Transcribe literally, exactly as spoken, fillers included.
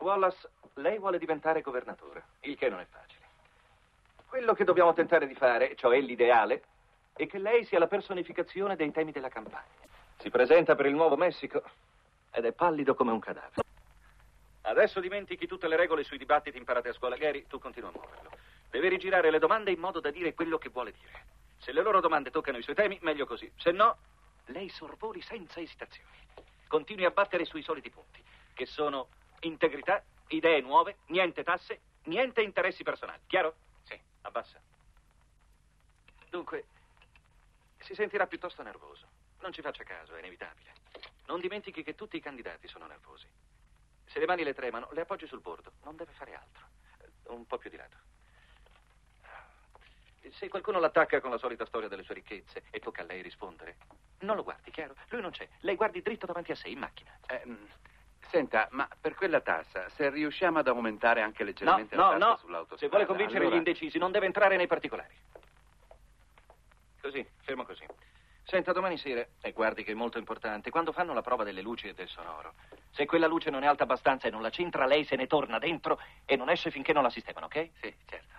Wallace, lei vuole diventare governatore, il che non è facile. Quello che dobbiamo tentare di fare, cioè l'ideale, è che lei sia la personificazione dei temi della campagna. Si presenta per il Nuovo Messico ed è pallido come un cadavere. Adesso dimentichi tutte le regole sui dibattiti imparate a scuola. Gary, tu continua a muoverlo. Deve rigirare le domande in modo da dire quello che vuole dire. Se le loro domande toccano i suoi temi, meglio così. Se no, lei sorvoli senza esitazioni. Continui a battere sui soliti punti, che sono integrità, idee nuove, niente tasse, niente interessi personali. Chiaro? Sì. Abbassa. Dunque, si sentirà piuttosto nervoso. Non ci faccia caso, è inevitabile. Non dimentichi che tutti i candidati sono nervosi. Se le mani le tremano, le appoggi sul bordo. Non deve fare altro. Un po' più di lato. Se qualcuno l'attacca con la solita storia delle sue ricchezze e tocca a lei rispondere, non lo guardi, chiaro? Lui non c'è. Lei guardi dritto davanti a sé, in macchina. Eh, senta, ma per quella tassa, se riusciamo ad aumentare anche leggermente no, la no, tassa no. sull'autostrada... Se vuole convincere allora... gli indecisi, non deve entrare nei particolari. Così, fermo così. Senta, domani sera, e guardi che è molto importante, quando fanno la prova delle luci e del sonoro, se quella luce non è alta abbastanza e non la centra, lei se ne torna dentro e non esce finché non la sistemano, ok? Sì, certo.